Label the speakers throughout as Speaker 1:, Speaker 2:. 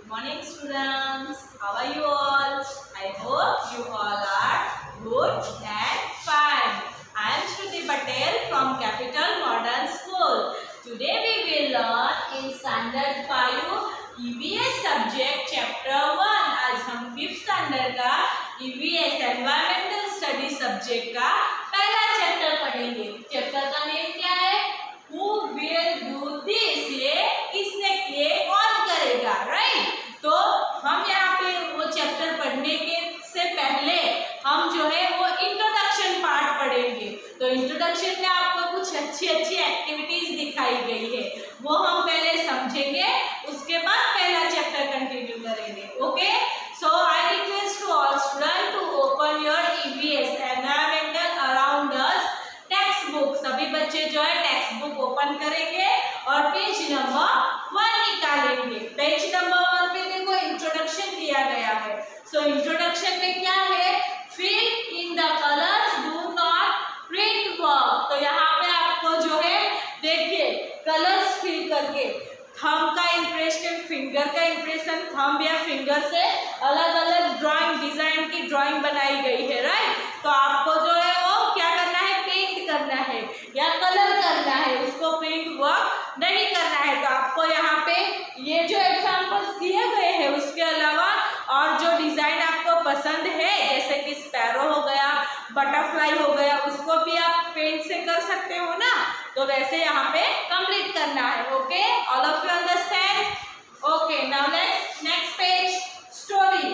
Speaker 1: Morning students, how are you all? I hope you all are good and fine. I am Shruti Patel from Capital Modern School. Today we will learn in Standard 5 EVS subject chapter 1. आज हम 5th standard का EVS Environmental Study subject का पहला chapter पढ़ेंगे. Chapter का name क्या है? Who will do this? ये किसने किए, कौन करेगा, राइट? तो हम यहाँ पे वो चैप्टर पढ़ने के से पहले हम जो है वो इंट्रोडक्शन पार्ट पढ़ेंगे. तो इंट्रोडक्शन में आपको कुछ अच्छी एक्टिविटीज दिखाई गई है, वो हम पहले समझेंगे, उसके बाद पहला चैप्टर कंटिन्यू करेंगे. Okay, so I request to all student to open your EVS environmental around us text book. सभी बच्चे जो है टेक्स्ट बुक ओपन करेंगे और पेज नंबर 1 निकालेंगे. पेज नंबर 1 पे देखो इंट्रोडक्शन दिया गया है. सो इंट्रोडक्शन में क्या है? Fill in the colours, do not print work. तो यहाँ पे आपको जो है देखिए कलर्स फिल करके थंब का इंप्रेशन, फिंगर का इंप्रेशन, थंब या फिंगर से अलग अलग ड्राइंग, डिजाइन की ड्राइंग बनाई गई है, राइट? तो आपको जो है वो क्या करना है? पेंट करना है या कलर करना है, उसको प्रिंट वर्क नहीं करना है. तो आपको यहाँ पे ये जो एग्जांपल्स दिए गए हैं उसके अलावा और जो डिजाइन आपको पसंद है, जैसे कि स्पैरो हो गया, बटरफ्लाई हो गया, उसको भी आप पेंट से कर सकते हो ना. तो वैसे यहाँ पे कंप्लीट करना है. Okay, all of you understand? Okay, now let's next page, story.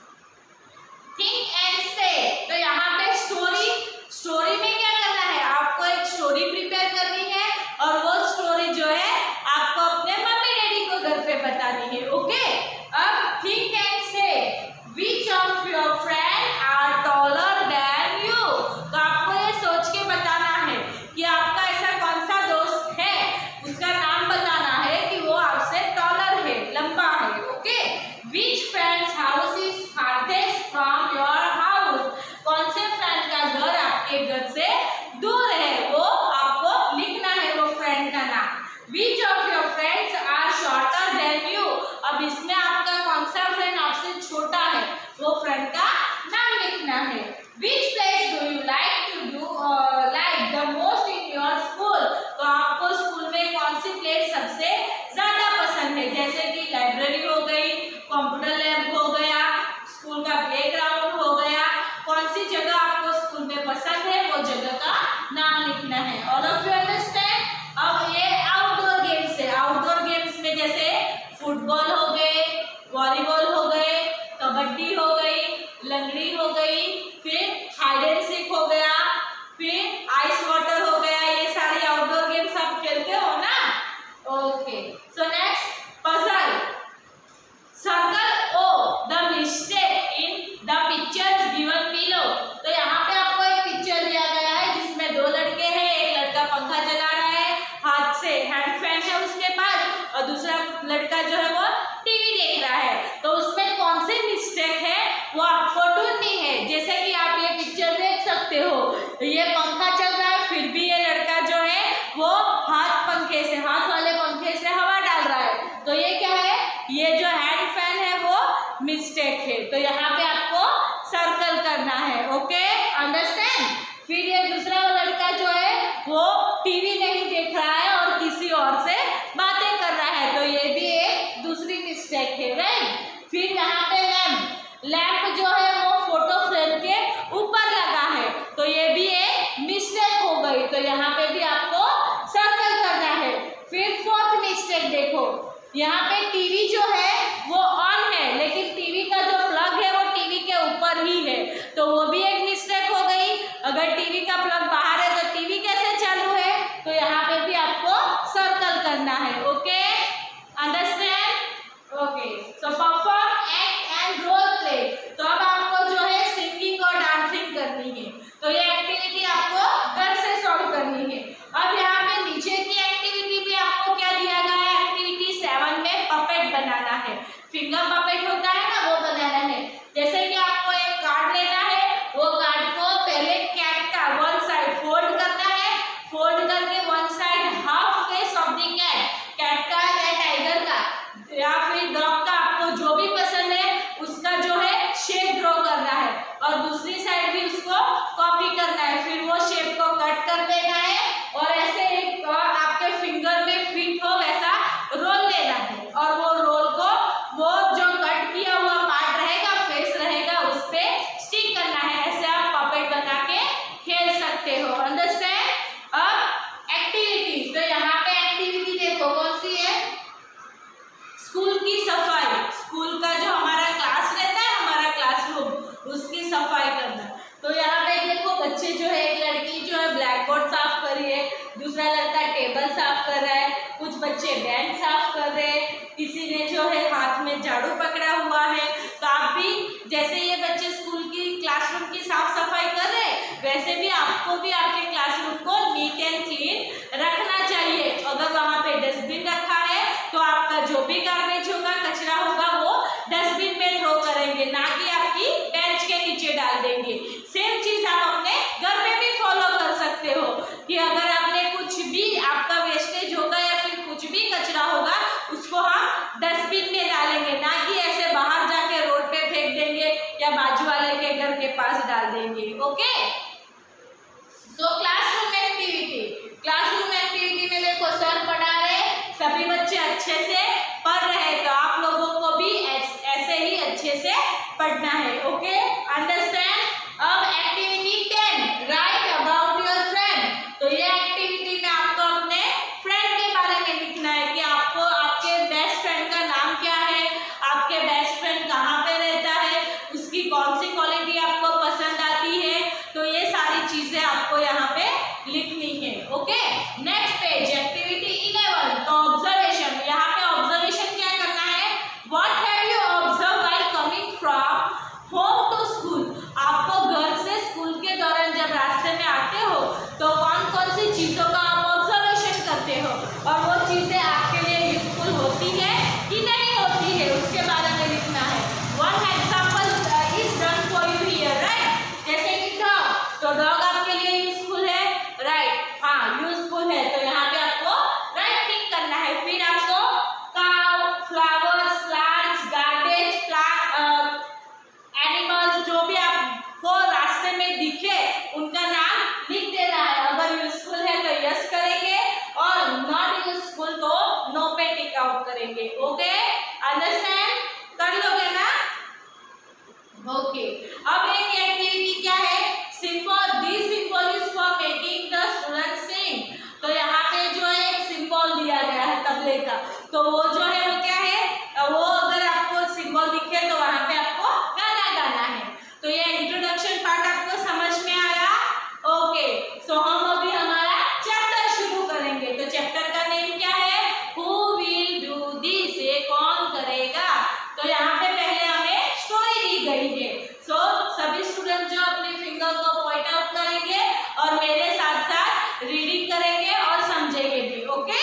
Speaker 1: Think and say. तो यहाँ पे स्टोरी में क्या करना है? आपको एक स्टोरी प्रिपेयर करनी है और वो स्टोरी जो है आपको अपने मम्मी डैडी को घर पे बतानी है. ओके, अब think and say which of your friend are taller than you. तो आपको ये सोच के बताना है कि आपका ऐसा कौन सा दोस्त है, उसका नाम बताना है कि वो आपसे टॉलर है, लंबा है. Okay, which friend's house is farthest from your house. कौन से फ्रेंड का घर आपके घर से दूर है, वो आपको लिखना है वो फ्रेंड का नाम. Which of your friends are shorter than you. अब इसमें आपका कौन सा फ्रेंड आपसे छोटा है, वो फ्रेंड का नाम लिखना है. Which place do you like to do like the most in your school. तो आपको स्कूल में कौन सी प्लेस सबसे ज्यादा पसंद है, जैसे कि लाइब्रेरी हो गई, कंप्यूटर लैब हो गया, स्कूल का प्लेग्राउंड हो गया. कौन सी जगह आपको स्कूल में पसंद है, वो जगह का नाम लिखना है. All of you understand? अब ये आउटडोर गेम्स है. आउटडोर गेम्स में जैसे फुटबॉल हो गए, वॉलीबॉल हो गए, कबड्डी हो गई, लंगड़ी हो गई, फिर हाइड एंड सीक हो गया, फिर आइस वाटर हो गया. ये सारी आउटडोर गेम्स आप खेलते हो ना. Okay, so next puzzle. Circle o the mistake in the pictures given below. तो यहाँ पे आपको एक पिक्चर दिया गया है जिसमें दो लड़के हैं, एक लड़का पंखा चला रहा है, हाथ से हैंड फैन है उसके पास, और दूसरा लड़का जो है वो टीवी देख रहा है. तो उसमें कौन सी मिस्टेक है वो आपको ढूंढनी है. जैसे कि आप ये पिक्चर देख सकते हो, ये पंखा चल रहा है, फिर भी ये लड़का जो है वो हाथ वाले पंखे से हवा डाल रहा है. तो ये क्या है? ये जो हैंड फैन है वो मिस्टेक है. तो यहाँ पे आपको सर्कल करना है. Okay, understand? फिर ये दूसरा लड़का जो है वो टीवी नहीं देख रहा है और किसी और से बातें कर रहा है. तो ये भी एक दूसरी मिस्टेक है, राइट? फिर यहाँ पे लैंप जो है वो फोटो फ्रेम के ऊपर लगा है. तो ये भी एक मिस्टेक हो गई. तो यहाँ पे भी आपको सर्कल करना है. फिर फोर्थ मिस्टेक देखो, यहाँ पे टीवी जो है वो ऑन है, लेकिन टीवी का जो प्लग है वो टीवी के ऊपर ही है. तो वो भी एक मिस्टेक हो गई. अगर टीवी का प्लग बाहर है तो टीवी कैसे चालू है? तो यहाँ पे भी आपको सर्कल करना है. Okay, understand? Okay, so perform act and role play. तो अब आपको जो है सिंगिंग और डांसिंग करनी है. तो ये एक्टिविटी आपको घर से सॉल्व करनी है. अब यहाँ पे नीचे की एक्टिविटी भी आपको क्या दिया गया है? एक्टिविटी 7 में पपेट बनाना है. फिंगर पपेट होता है ना, वो बनाना है. जैसे कि आपको एक कार्ड लेना है, वो कार्ड को पहले कैट का वन साइड फोल्ड करना है, फोल्ड करके one side half face of the cat, cat का या टाइगर का या फिर डॉग का, आपको जो दूसरा लड़का टेबल साफ कर रहा है, कुछ बच्चे बेंच साफ कर रहे हैं, किसी ने जो है हाथ में झाड़ू पकड़ा हुआ है। तो आप भी जैसे ये बच्चे स्कूल की क्लासरूम की साफ सफाई कर रहे हैं, वैसे भी आपको भी आपके क्लासरूम को नीट एंड क्लीन रखना चाहिए। अगर वहाँ पे डस्टबिन रखा है तो आपका जो भी गार्बेज होगा, कचरा होगा, वो डस्टबिन में थ्रो करेंगे, ना कि आपकी बेंच के नीचे डाल देंगे। सेम चीज आप अपने घर में भी फॉलो कर सकते हो कि अगर आपने कुछ भी आपका वेस्टेज होगा या फिर कुछ भी कचरा होगा, उसको हम डस्टबिन में डालेंगे, ना कि ऐसे बाहर जाके रोड पे फेंक देंगे या बाजू वाले के घर के पास डाल देंगे। ओके, सो क्लासरूम एक्टिविटी में देखो सर पढ़ा रहे, सभी बच्चे अच्छे से पढ़ रहे हैं, तो आप लोगों को भी ऐसे ही अच्छे से पढ़ना है। Okay, understand. अब activity 10, right about your friend. तो ये एक्टिविटी में आपको अपने फ्रेंड के बारे में लिखना है कि आपको आपके बेस्ट फ्रेंड का नाम क्या है, आपके बेस्ट फ्रेंड कहाँ पे रहता है, उसकी कौन सी क्वालिटी आपको पसंद आती है। तो ये सारी चीजें आपको यहाँ पे लिखनी है। ओके, नेक्स्ट पेज, एक्टिविटी 11, तो ऑब्जर्वेशन। यहाँ पे ऑब्जर्वेशन क्या करना है, what have you observe while coming from home to school. आपको घर से स्कूल के दौरान जब रास्ते में आते हो तो कौन कौन सी चीजों का आप ऑब्जर्वेशन करते हो और वो चीजें आपके लिए यूजफुल होती है कि नहीं होती है, उसके बारे में लिखना है। One example is done for you here, right. जैसे कि डॉग, तो डॉग आपके लिए यूजफुल है, राइट, हाँ यूजफुल है, तो यहाँ पे आपको राइट टिक करना है। फिर आपको cow, flowers, plants, garbage, animals, जो भी आपको रास्ते में दिखे उनका नाम लिख देना है। अगर यूजफुल है तो यस करेंगे और नॉट यूजफुल तो नो पे टिक आउट करेंगे। ओके, अंडरस्टैंड, कर लोगे ना। ओके, अब एक एक्टिविटी क्या है, symbol. This symbol is for making the student sing. तो यहाँ पे जो है एक सिंबल दिया गया है तबले का, तो वो जो है वो क्या है, वो अगर आपको सिंबल दिखे तो वहाँ पे आपको गाना गाना है। तो ये इंट्रोडक्शन पार्ट आपको समझ में आया। ओके, सो हम अभी हमारा चैप्टर शुरू करेंगे। तो चैप्टर का नेम क्या है, हु विल डू दिस, ये कौन करेगा। तो यहाँ पे पहले हमें स्टोरी दी गई है। सो सभी स्टूडेंट जो अपने फिंगर को पॉइंट आउट करेंगे और मेरे साथ साथ रीडिंग करेंगे और समझेंगे भी। Okay,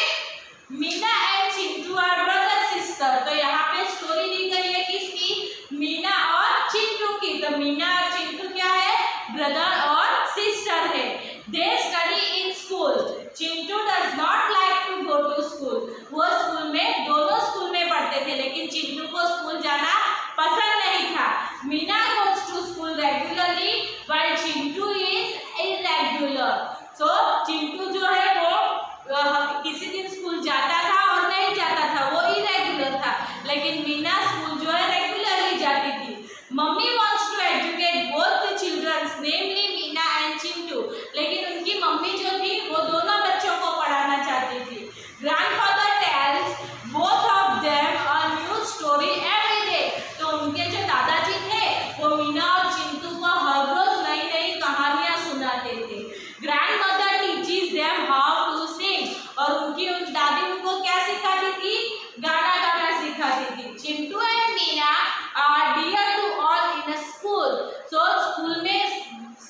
Speaker 1: Meena and Chintu are brother sister. तो यहाँ पे स्टोरी दी गई है किसकी, मीना और चिंटू की। तो मीना और चिंटू क्या है, ब्रदर और सिस्टर है। They study in school. Chintu does not like to go to school. वो स्कूल में, दोनों स्कूल में पढ़ते थे, लेकिन चिंटू को स्कूल जाना पसंद नहीं था। Meena goes to school regularly while Chintu is irregular. So Chintu जो है वो किसी दिन स्कूल जाता था और नहीं जाता था, वो इरेगुलर था, लेकिन मीना स्कूल जो है रेगुलरली जाती थी। Mummy wants to educate both the childrens, namely Meena and Chintu. लेकिन उनकी मम्मी जो थी वो दोनों बच्चों को पढ़ाना चाहती थी। Grandfather tells both of them a new story every day. तो उनके जो दादाजी थे वो मीना और चिंटू को हर रोज नई नई कहानियां सुनाते थे। Grandmother teaches them how to sing. और उनकी दादी उनको क्या सिखाती थी, गाना गाना सिखाती थी। Chintu and Meena are dear to all in school. So school में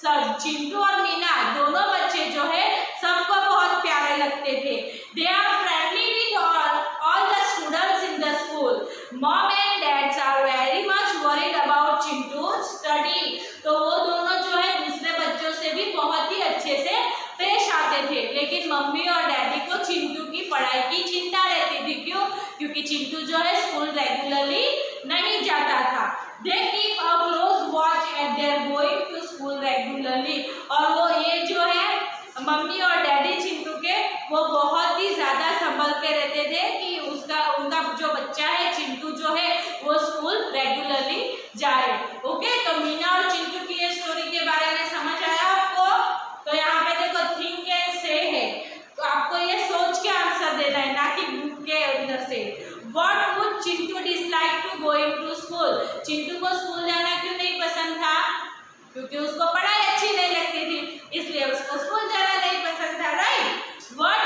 Speaker 1: चिंटू और मीना दोनों बच्चे जो है सबको बहुत प्यारे लगते थे। They are friendly with all the students in the school. Mom and dads are very much worried about Chintu study. तो वो दोनों जो है दूसरे बच्चों से भी बहुत ही अच्छे से पेश आते थे, लेकिन मम्मी और डैडी को चिंटू की पढ़ाई की चिंता रहती थी। क्यों, क्योंकि चिंटू जो है स्कूल रेगुलरली नहीं जाता था। They keep a close watch at their going to school regularly. और वो ये जो है मम्मी और डैडी चिंटू के, वो बहुत ही ज्यादा संभल के रहते थे कि उनका जो बच्चा है चिंटू जो है वो स्कूल रेगुलरली जाए। ओके, तो मीना और चिंटू की ये स्टोरी के बारे में समझ आया आपको। तो यहाँ पे देखो थिंक एंड से है, तो आपको ये सोच के आंसर देना है, ना कि बुक के अंदर से। What would Chintu dislike to going to school. Chintu को स्कूल जाना क्यों नहीं पसंद था, क्योंकि उसको पढ़ाई अच्छी नहीं लगती थी, इसलिए उसको स्कूल जाना नहीं पसंद था, राइट। व्हाट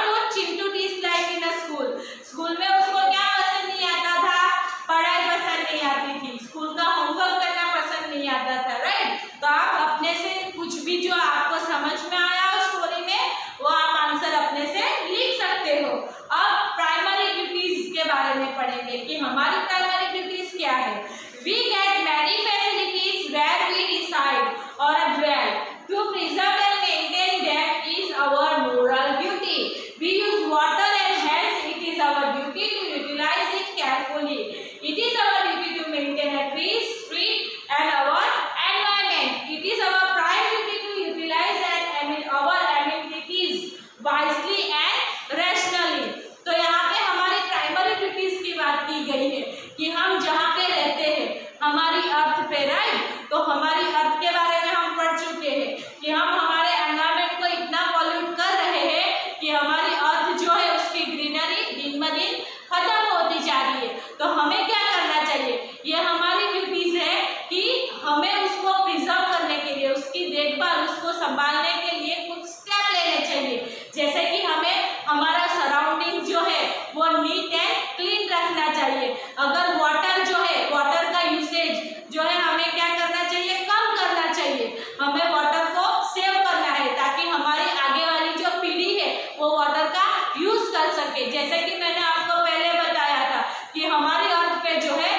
Speaker 1: कि हमारी प्राइमरी ड्यूटीज क्या है। We get many facilities where we decide और dwell to preserve and maintain that is our moral duty. We use water and hence it is our duty to utilize it carefully. It is our duty to maintain a tree, street and our environment. It is our prime duty to utilize and our amenities wisely and rationally. तो यहाँ पे हमारी primary duties की बात की गई है कि हम जहाँ पे रहते हैं हमारी अर्थ पे, राइट। तो हमारी अर्थ के बारे में हम पढ़ चुके हैं कि हम हमारे एनवायरमेंट को इतना पॉल्यूट कर रहे हैं कि हमारी अर्थ जो है उसकी ग्रीनरी दिन ब दिन खत्म होती जा रही है। तो हमें क्या करना चाहिए, ये हमारी ड्यूटीज है कि हमें उसको प्रिजर्व करने के लिए, उसकी देखभाल, उसको संभालने के लिए कुछ स्टेप लेने चाहिए। जैसे कि हमें हमारा सराउंडिंग जो है वो नीट एंड क्लीन रखना चाहिए। अगर वाटर जो है, वाटर का यूसेज जो है हमें क्या करना चाहिए, कम करना चाहिए। हमें वाटर को सेव करना है ताकि हमारी आगे वाली जो पीढ़ी है वो वाटर का यूज कर सके। जैसे कि मैंने आपको पहले बताया था कि हमारी अर्थ पे जो है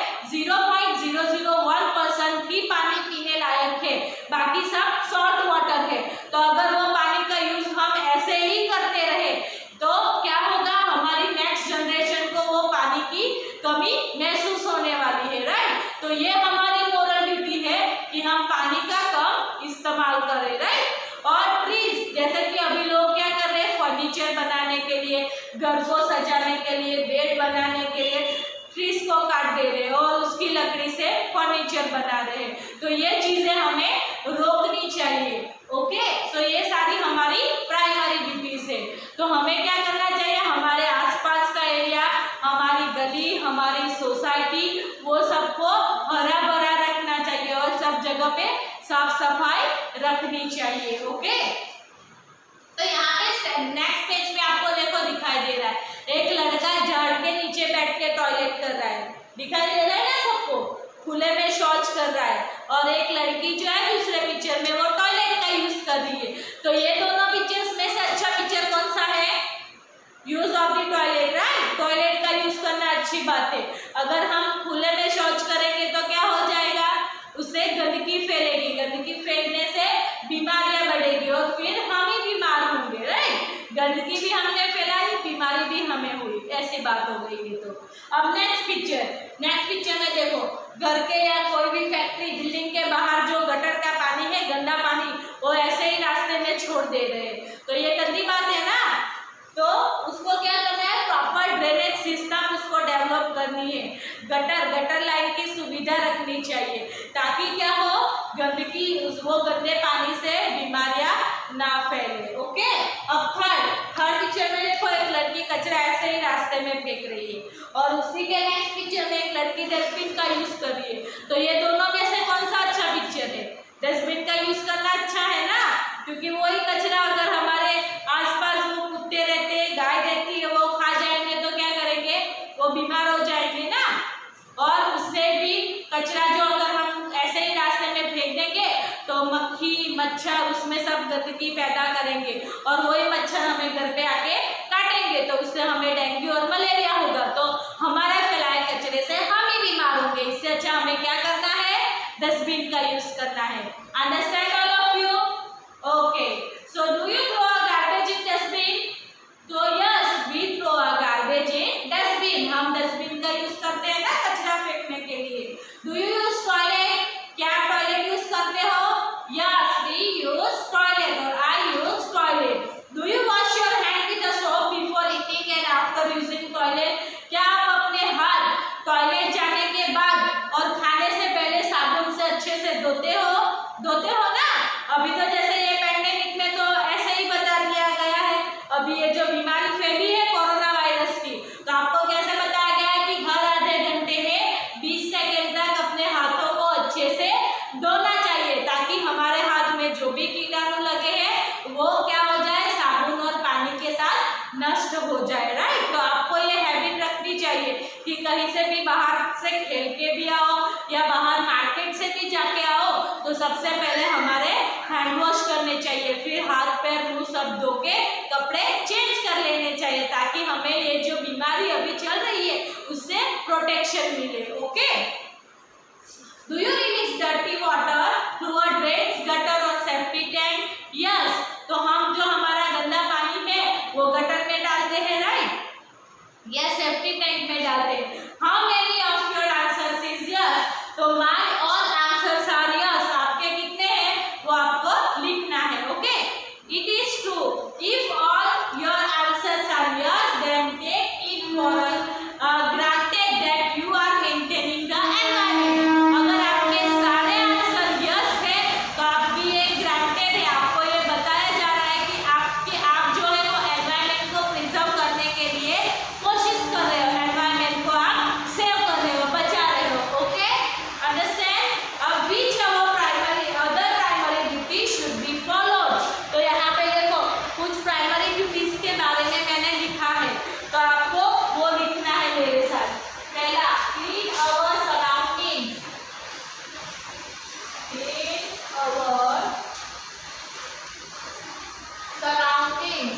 Speaker 1: 0.001% ही पानी पीने लायक है, बाकी सब सॉल्ट वाटर है। तो अगर वो पानी का यूज हम ऐसे ही करते रहे तो क्या होगा, हमारी नेक्स्ट जनरेशन को वो पानी की कमी महसूस होने वाली है, राइट। तो ये हमारी मोरल ड्यूटी है कि हम पानी का कम इस्तेमाल करें, राइट। और ट्रीज, जैसे कि अभी लोग क्या कर रहे हैं, फर्नीचर बनाने के लिए, घर को सजाने के लिए, बेड बनाने के लिए ट्रीज को काट दे रहे हैं और उसकी लकड़ी से फर्नीचर बना रहे हैं। तो ये चीजें हमें रोकनी चाहिए। ओके, तो ये सारी हमारी प्राइमरी ड्यूटीज है। तो हमें क्या करना चाहिए, हमारे आसपास का एरिया, हमारी गली, हमारी सोसाइटी, वो सबको हरा भरा रखना चाहिए और सब जगह पे साफ सफाई रखनी चाहिए। ओके, तो यहाँ पे नेक्स्ट पेज में आपको देखो दिखाई दे रहा है एक लड़का झाड़ के नीचे बैठ के टॉयलेट कर रहा है, दिखाई दे रहा है ना सबको, खुले में शौच कर रहा है। और एक लड़की जो है दूसरे पिक्चर में वो टॉयलेट का यूज कर रही है। तो ये दोनों पिक्चर्स में से अच्छा पिक्चर कौन सा है, use of the toilet, right. Toilet का यूज करना अच्छी बात है। अगर हम खुले में शौच करेंगे तो क्या हो जाएगा, उससे गंदगी फैलेगी, गंदगी फैलने से बीमारियां बढ़ेगी और फिर हम ही बीमार होंगे, राइट। गंदगी भी हमने फैलाई, बीमारी भी हमें हुई, ऐसी बात हो गई है। तो अब नेक्स्ट पिक्चर में देखो, घर के या कोई भी फैक्ट्री, बिल्डिंग के बाहर जो गटर का पानी है, गंदा पानी, वो ऐसे ही रास्ते में छोड़ दे रहे हैं। तो ये गंदी बात है ना। तो उसको क्या करना है, प्रॉपर ड्रेनेज सिस्टम उसको डेवलप करनी है। गटर लाइन की सुविधा रखनी चाहिए ताकि क्या हो, गंदगी, वो गंदे पानी से बीमारियां ना फैले। ओके, अब थर्ड पिक्चर में देखो, एक लड़की कचरा ऐसे ही रास्ते में फेंक रही है और उसी के नेक्स्ट पिक्चर में एक लड़की डस्टबिन का यूज कर रही है। तो ये दोनों में से कौन सा अच्छा पिक्चर है, डस्टबिन का यूज करना अच्छा है ना, क्योंकि वही कचरा अगर हमारे आसपास वो कुत्ते रहते हैं, गाय रहती है, वो खा जाएंगे तो क्या करेंगे, वो बीमार हो जाएंगे ना। और उससे भी कचरा जो अगर हम ऐसे ही रास्ते में फेंक देंगे तो मक्खी, मच्छर उसमें सब गंदगी पैदा करेंगे और वही मच्छर हमें घर पे आके काटेंगे, तो उससे हमें डेंगू और मलेरिया होगा। तो हमारे फैलाए कचरे से हम ही बीमार होंगे। इससे अच्छा हमें क्या करना है, डस्टबिन का यूज करना है। Understand all of you? Okay, so do you throw a garbage in dustbin? तो yes, we throw a garbage in dustbin. हम डस्टबिन का यूज करते हैं ना कचरा फेंकने के लिए। Do you use toilet? क्या टॉयलेट यूज करते हो? यस, वी यूज टॉयलेट और I use toilet. Do you wash your hand with a soap before eating and after using toilet? क्या आप अपने हाथ टॉयलेट जाने के बाद और खाने से पहले साबुन से अच्छे से धोते हो ना? अभी तो जैसे ये पैंडेमिक में तो ऐसे ही बता दिया गया है, अभी ये जो बीमारी फैली है कोरोना वायरस की, तो आपको कैसे बताया गया है कि हर आधे घंटे में 20 सेकेंड तक अपने हाथों को अच्छे से धोना चाहिए ताकि हमारे हाथ में जो भी कीटाणु लगे हैं वो क्या हो जाए, साबुन और पानी के साथ नष्ट हो जाए, राइट। तो आपको ये हैबिट रखनी चाहिए कि कहीं से भी बाहर से खेल के भी आओ या बाहर मार्केट से भी जाके आओ तो सबसे पहले हमारे हैंड वॉश करने चाहिए, फिर हाथ पैर मुंह सब धो के कपड़े चेंज कर लेने चाहिए ताकि हमें ये जो बीमारी अभी चल रही है उससे प्रोटेक्शन मिले। Okay, do you release dirty water through a drains, gutter और सेप्टिक टैंक? यस, तो हम जो हमारा गंदा पानी है वो गटर में डालते हैं, राइट, या सेप्टिक टैंक में डालते हैं। How many of your answers is yes? तो my all answers are yes. आपके कितने हैं वो आपको लिखना है। Okay, it is true, if all your answers are yes then take it for granted that you are maintaining the environment. अगर आपके सारे आंसर यस है तो आपकी ये ग्रांटेड है, आपको ये बताया जा रहा है कि आप जो है वो एनवायरनमेंट को प्रिजर्व करने के लिए कोशिश कर रहे हो, एनवायरनमेंट को आप सेव कर रहे हो, बचा रहे हो। Okay, understand? अब which other primary duty should be followed? तो यहाँ पे देखो कुछ प्राइमरी ड्यूटीज के बारे में मैंने लिखा है, तो आपको वो लिखना है मेरे साथ। पहला, clean our surroundings, clean our surroundings,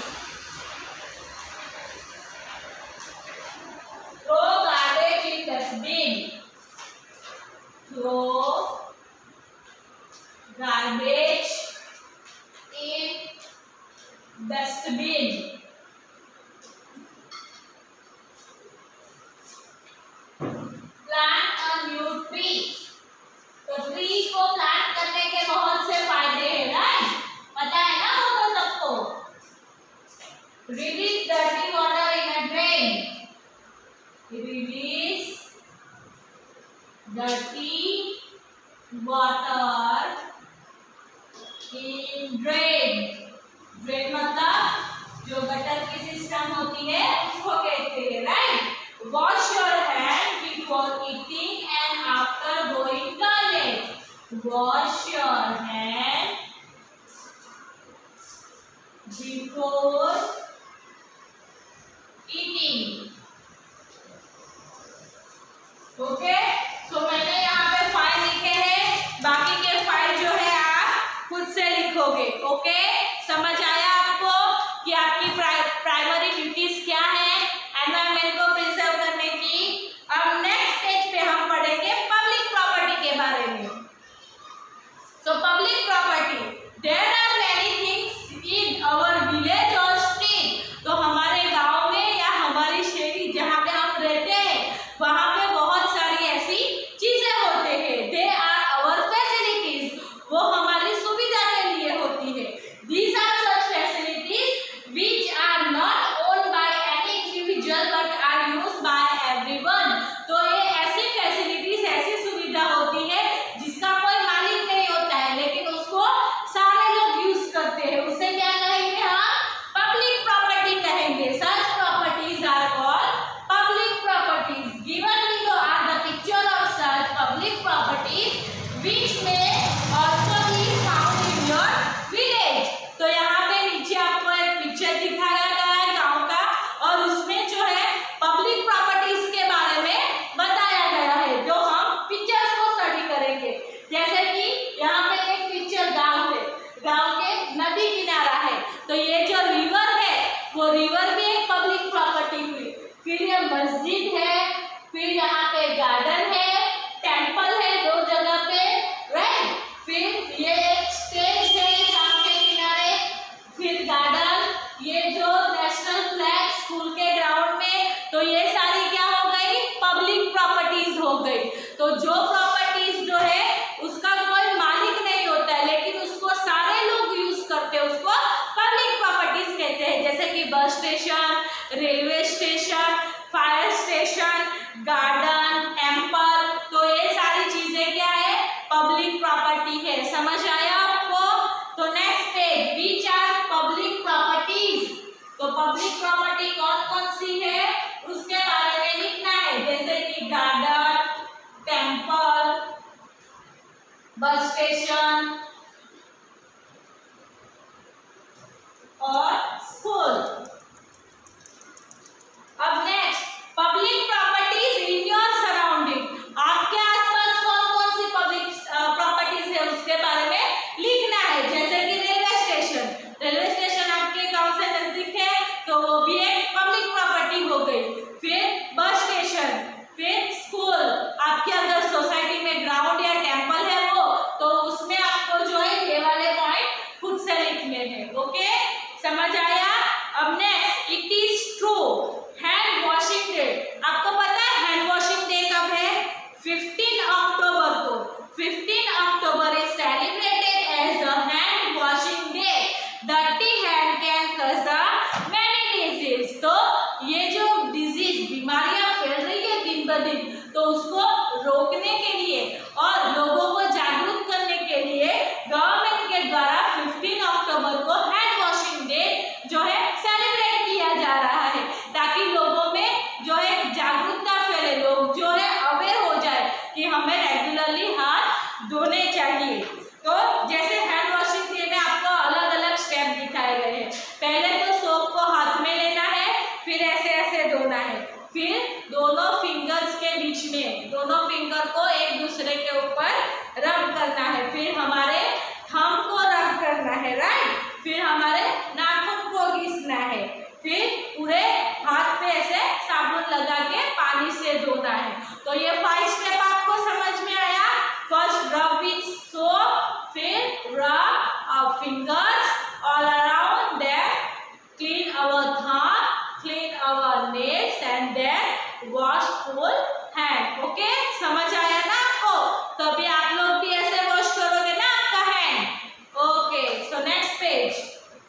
Speaker 1: throw garbage in dustbin, throw garbage in dustbin, plant a new tree। तो ट्री को प्लांट करने के बहुत से फायदे हैं, राइट, पता है ना वो तो सबको। Release dirty water in a drain, release dirty water in drain. Drain मतलब जो गटर की सिस्टम होती है उसको कहते हैं, right. Wash your hand before eating and after going toilet, wash your hand before eating. Okay, तो मैंने यहाँ पे फाइल लिखे हैं, बाकी के फाइल जो है आप खुद से लिखोगे। ओके, समझ आया आपको कि आपकी प्राइमरी ड्यूटीज क्या है एनवायरनमेंट को प्रिजर्व करने की। अब नेक्स्ट पेज पे हम पढ़ेंगे पब्लिक प्रॉपर्टी के बारे में। So public property, there are many things in our village और स्ट्रीट। तो हमारे गांव में या हमारी शहरी जहाँ पे हम रहते हैं वहाँ पे बहुत सारी ऐसी चीजें होते हैं। दे आर आवर फैसिलिटीज, वो हमारी सुविधा के लिए होती है। These are such facilities which are not owned by any individual but are used by everyone. तो ये ऐसी फैसिलिटीज, ऐसी सुविधा होती है जिसका कोई मालिक नहीं होता है लेकिन उसको सारे लोग यूज करते हैं। उसे क्या कहेंगे हम? पब्लिक प्रॉपर्टी कहेंगे। Such properties are called public properties. Given below are the picture of such public properties which may also be found in your village. तो यहाँ पे नीचे आपको एक पिक्चर दिखाया गया है गांव का और उसमें जो है पब्लिक प्रॉपर्टीज के बारे में बताया गया है, जो हम पिक्चर्स को स्टडी करेंगे। जैसे कि यहाँ पे एक पिक्चर गांव है, गांव के नदी किनारा है, तो ये जो रिवर है वो रिवर भी एक पब्लिक प्रॉपर्टी हुई। फिर ये मस्जिद है, फिर यहाँ पे गार्डन है, टेंपल है दो जगह पे, राइट। फिर ये एक स्टेज है गांव के किनारे, फिर गार्डन, ये जो नेशनल फ्लैग स्कूल के ग्राउंड में, तो ये सारी क्या हो गई? पब्लिक प्रॉपर्टीज हो गई। तो जो प्रॉपर्टीज जो है उसका कोई मालिक नहीं होता है लेकिन उसको सारे लोग यूज करते हैं, उसको पब्लिक प्रॉपर्टीज कहते हैं। जैसे कि bus station, railway station, fire station, garden, temple, तो ये सारी चीजें क्या है? पब्लिक प्रॉपर्टी है। समझ आया आपको? तो next page, which are public properties. तो पब्लिक प्रॉपर्टी कौन कौन सी है उसके बारे में लिखना है। जैसे कि गार्डन, टेंपल, बस स्टेशन और स्कूल। अब नेक्स्ट, पब्लिक प्रॉपर्टीज तो उसको रोकने के लिए और लोगों को जागरूक करने के लिए गवर्नमेंट के द्वारा 15 अक्टूबर को हैंड वॉशिंग डे जो है सेलिब्रेट किया जा रहा है, ताकि लोगों में जो है जागरूकता फैले, लोग जो है अवेयर हो जाए कि हमें रेगुलरली हाथ धोने चाहिए। तो जैसे हैंड वॉशिंग डे में आपको अलग अलग स्टेप दिखाए गए हैं। पहले तो सोप को हाथ में लेना है, फिर ऐसे ऐसे धोना है, फिर दोनों फिंगर्स के बीच में दोनों फिंगर को एक दूसरे के ऊपर रब करना है, फिर हमारे थंब को रब करना है, राइट, फिर हमारे नाखून को घिसना है, फिर पूरे हाथ पे ऐसे साबुन लगा के पानी से धोना है। तो ये 5 स्टेप आपको समझ में आया। फर्स्ट रब विथ सोप, फिर rub our fingers all around, then clean our thumb, clean our nails and then wash full hand. Okay, समझ आया ना आपको? तो अभी आप लोग भी ऐसे वॉश करोगे ना आपका hand. Okay, so next page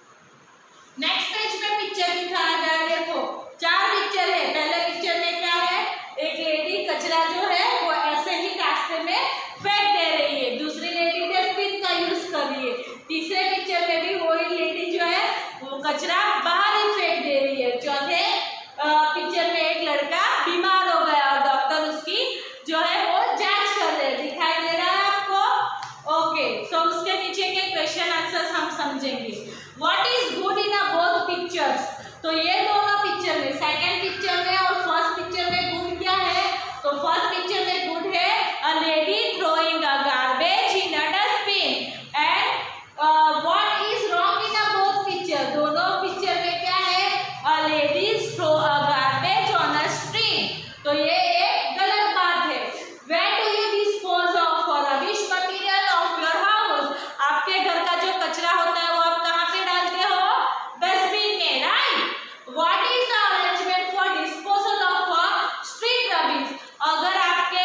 Speaker 1: में पिक्चर दिखाया गया है। देखो 4 पिक्चर है। पहले पिक्चर में क्या है, एक लेडी कचरा जो है वो ऐसे ही रास्ते में फेंक दे रही है, दूसरी लेडी डस्टबिन का यूज कर रही है, तीसरे पिक्चर में भी वही लेडी जो है वो कचरा बाहर ही फेंक दे रही है, चौथे पिक्चर में एक लड़का बीमार हो गया और डॉक्टर उसकी जो है वो जांच कर रहे हैं। दिखाई दे रहा है आपको? ओके, सो उसके नीचे के क्वेश्चन आंसर्स हम समझेंगे। What is good in both pictures? तो ये दोनों पिक्चर में, सेकंड पिक्चर में और फर्स्ट पिक्चर में गुड क्या है? तो फर्स्ट पिक्चर में गुड है a lady throwing a garbage in a dustbin, and what is wrong in both picture? दोनों पिक्चर में क्या है? A ladies throw a garbage on a street. तो ये एक गलत बात है। When do you dispose of rubbish material of your house? आपके घर का जो कचरा होता है वो आप कहाँ पे डालते हो? डस्टबिन में, right. What is the arrangement for disposal of street rubbish? अगर आपके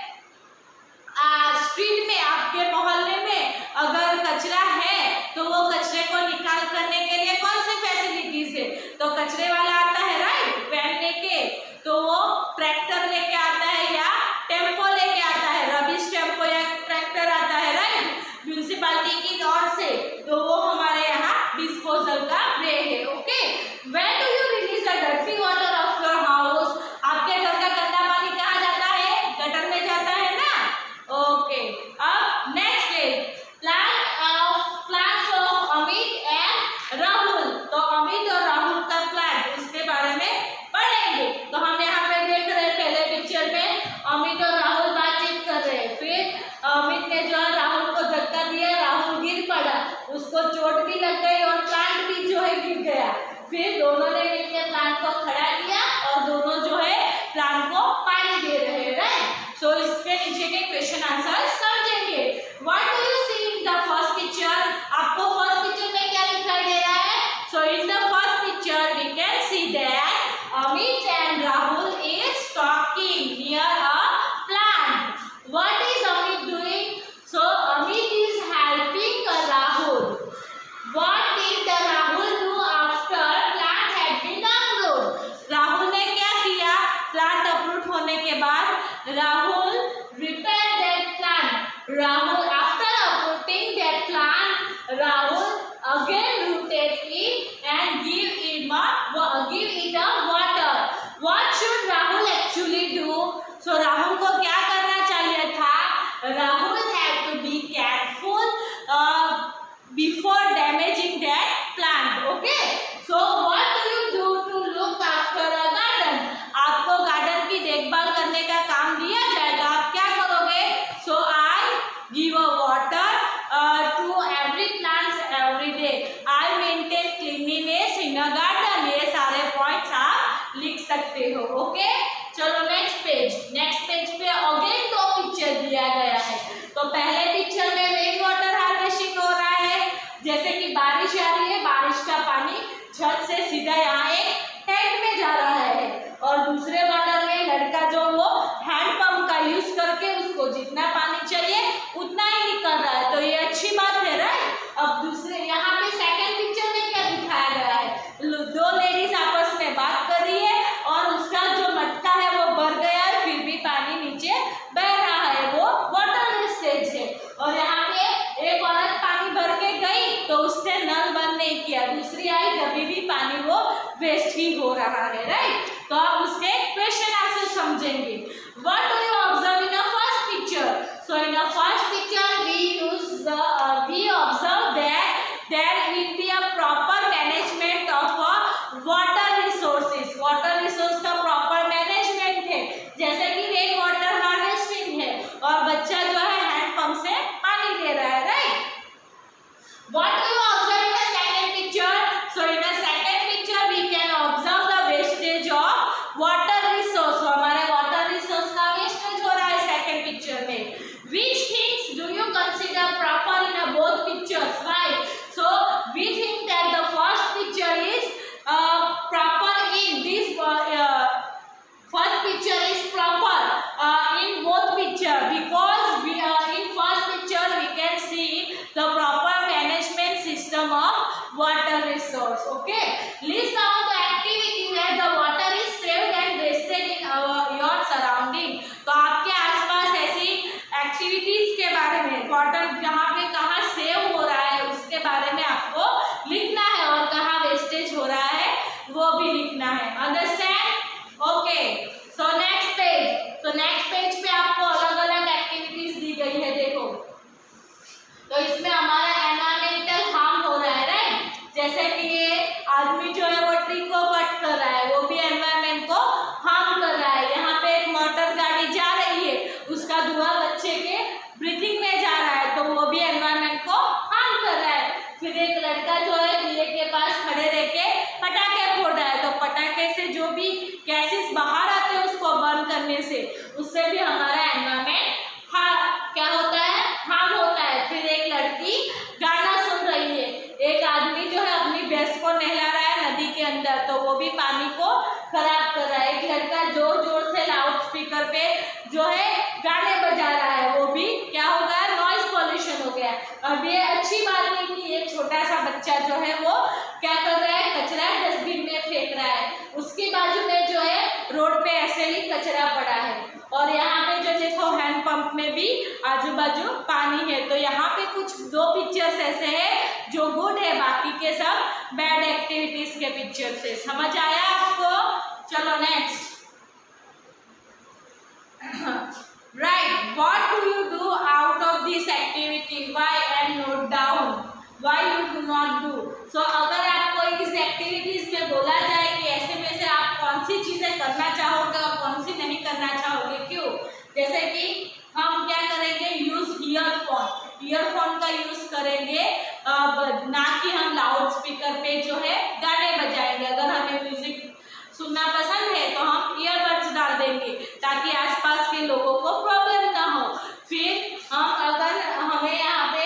Speaker 1: स्ट्रीट में, आपके मोहल्ले में अगर कचरा है तो वो कचरे को निकाल करने के लिए कौन सी फैसिलिटीज है? तो कचरे वाला आता है, राइट, वैन लेके, तो वो ट्रैक्टर लेके आता है या टेम्पो लेके आता है, रबिश टेम्पो या ट्रैक्टर आता है, राइट, म्यूनिसिपालिटी की ओर से। तो वो हमारे यहाँ डिस्पोजल का वे है। Okay, when do you release the dirty water of your house? आपके घर का गंदा पानी कहाँ जाता है? गटर में जाता है ना। ओके, अब next page, plants of Amit and Rahul. तो अमित और राहुल का प्लांट, उसके बारे में पढ़ेंगे। तो हम यहाँ पे देख रहे हैं पहले पिक्चर में अमित और राहुल बातचीत कर रहे हैं, फिर अमित ने जो है राहुल को धक्का दिया, राहुल गिर पड़ा, उसको चोट भी लग गई और प्लांट भी जो है गिर गया। फिर दोनों ने मिलकर प्लांट को खड़ा किया और दोनों जो है प्लांट को पानी दे रहे हैं, राइट। सो इसके नीचे के क्वेश्चन आंसर समझेंगे। What do you see in the first picture? आपको फर्स्ट पिक्चर में क्या दिखाई दे रहा है? So in the first picture we can see that Amit and Rahul is talking near a plant. What is Amit doing? So Amit is helping Rahul. What did the Rahul do after plant had been uprooted? Rahul ने क्या किया? Plant uproot होने के बाद Rahul repaired that plant. Rahul, after uprooting that plant, Rahul again rooted it and give it a water. What should Rahul actually do? So Rahul को क्या करना चाहिए था? Rahul had to be careful before damaging that plant. Okay, so what do you do to look after a garden? आपको garden की देखभाल करने का काम दिया जाएगा, आप क्या करोगे? So I give a water to every plants every day. I maintain cleanliness in a garden. ये सारे पॉइंट्स आप लिख सकते हो। ओके, चलो नेक्स्ट पेज पे अगेन 2 पिक्चर दिया गया है। तो पहले पिक्चर में रेन वाटर हार्वेस्टिंग हो रहा है, जैसे कि बारिश आ रही है, बारिश का पानी छत से सीधा यहाँ एक टैंक में जा रहा है, और दूसरे वाटर में लड़का जो वो हैंड पंप का यूज करके उसको जितना पानी चाहिए उतना ही निकल रहा है। तो ये अच्छी बात है, राइट। अब दूसरे यहाँ पे सेकंड पिक्चर में क्या दिखाया गया है? 2 लेडीज आपस में बात कर रही है और उसका जो मटका है वो भर गया है, फिर भी पानी नीचे भी हमारा एनवायरमेंट क्या होता है, हार्म होता है। फिर एक लड़की गाना सुन रही है, एक आदमी जो है अपनी भैंस को नहला रहा है नदी के अंदर, तो वो भी पानी को खराब कर रहा है। एक लड़का जोर जोर से लाउड स्पीकर पे जो है गाने बजा रहा है, वो भी क्या हो गया, नॉइज पॉल्यूशन हो गया। अब ये अच्छी बात नहीं कि एक छोटा सा बच्चा जो है वो क्या कर रहा है, कचरा डस्टबिन में फेंक रहा है, उसके बाजू में जो है रोड पे ऐसे ही कचरा पड़ा है। और यहाँ पे जो देखो हैंडपंप में भी आजू बाजू पानी है। तो यहाँ पे कुछ दो पिक्चर्स ऐसे हैं जो गुड है, बाकी के सब बैड एक्टिविटीज के पिक्चर्स है। समझ आया आपको? चलो next. Right, what do you do out of this activity, why and note down why you do not do. So अगर आपको इस एक्टिविटीज में बोला जाए कि ऐसे में से आप कौन सी चीजें करना चाहोगे और कौन सी नहीं करना चाहोगे, क्यों? जैसे कि हम क्या करेंगे, यूज ईयरफोन, ईयरफोन का यूज करेंगे, ना कि हम लाउड स्पीकर पे जो है गाने बजाएंगे। अगर हमें म्यूजिक सुनना पसंद है तो हम ईयरबड्स डाल देंगे ताकि आसपास के लोगों को प्रॉब्लम ना हो। फिर हम अगर हमें यहाँ पे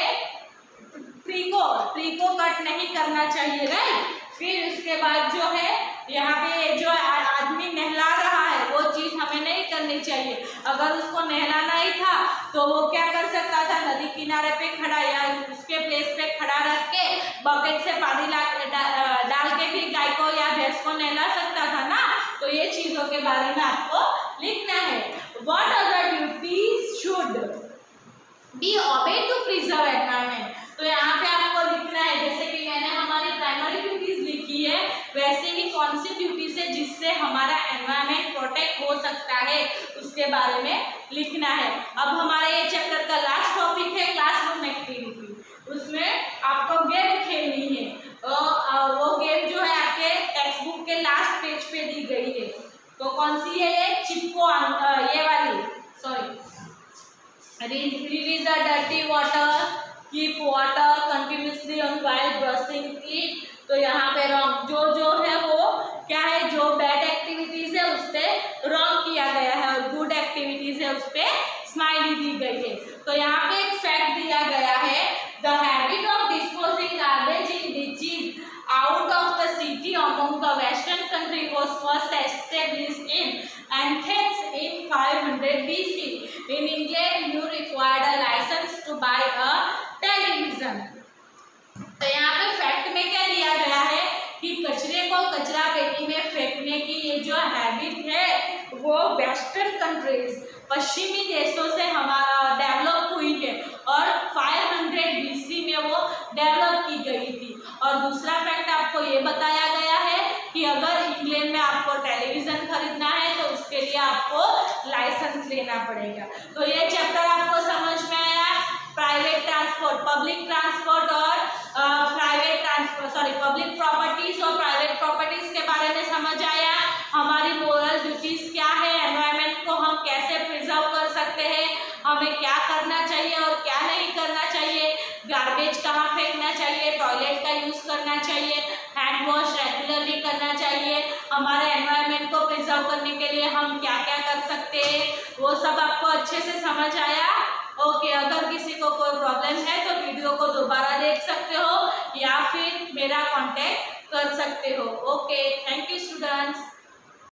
Speaker 1: ट्री को कट नहीं करना चाहिए, राइट। फिर उसके बाद जो है यहाँ पे जो आदमी नहला रहा है वो चीज हमें नहीं करनी चाहिए। अगर उसको नहलाना ही था तो वो क्या कर सकता था, नदी किनारे पे खड़ा या उसके प्लेस पे खड़ा रख के बकेट से पानी डाल के भी गाय को या भैंस को नहला सकता था ना। तो ये चीजों के बारे में आपको लिखना है। What other duties should be obeyed to preserve environment. तो यहाँ पे आपको लिखना है, जैसे कि मैंने हमारी प्राइमरी ड्यूटीज लिखी है, वैसे ही कौन सी ड्यूटीज है जिससे हमारा एनवायरनमेंट प्रोटेक्ट हो सकता है उसके बारे में लिखना है। अब हमारे ये चैप्टर का लास्ट टॉपिक है क्लासरूम एक्टिविटी। उसमें आपको गेम खेलनी है। वो गेम जो है आपके टेक्स्ट बुक के लास्ट पेज पे दी गई है। तो कौन सी है ये, चिपको, ये वाली, sorry, release the dirty water, keep water continuously on while brushing teeth। तो यहाँ पे रॉन्ग जो है वो क्या है, जो बैड एक्टिविटीज है उस पे रॉन्ग किया गया है और गुड एक्टिविटीज है उस पे स्माइली दी गई है। तो यहाँ पे एक फैक्ट दिया गया है, the habit of disposing garbage in ditches out of the city among the western country was first established in Athens in 500 BC. In England, you required a license to buy a television. तो यहाँ पे fact में क्या दिया गया है कि कचरे को कचरा पेटी में फेंकने की ये जो हैबिट है वो वेस्टर्न कंट्रीज, पश्चिमी देशों से हमारा डेवलप हुई है और 500 BC में वो डेवलप की गई थी। और दूसरा फैक्ट आपको ये बताया गया है कि अगर इंग्लैंड में आपको टेलीविजन खरीदना है तो उसके लिए आपको लाइसेंस लेना पड़ेगा। तो ये चैप्टर आपको समझ में आया। प्राइवेट ट्रांसपोर्ट, पब्लिक ट्रांसपोर्ट और private transport, sorry, public properties और प्राइवेट प्रॉपर्टीज के बारे में समझ आया। हमारी मोरल ड्यूटीज क्या है, एनवायरनमेंट को हम कैसे प्रिजर्व कर सकते हैं, हमें क्या करना चाहिए और क्या नहीं करना चाहिए, गार्बेज कहाँ फेंकना चाहिए, टॉयलेट का यूज करना चाहिए, हैंड वॉश रेगुलरली करना चाहिए, हमारे एनवायरनमेंट को प्रिजर्व करने के लिए हम क्या क्या कर सकते हैं, वो सब आपको अच्छे से समझ आया। ओके, अगर किसी को कोई प्रॉब्लम है तो वीडियो को दोबारा देख सकते हो या फिर मेरा कांटेक्ट कर सकते हो। Okay, thank you students.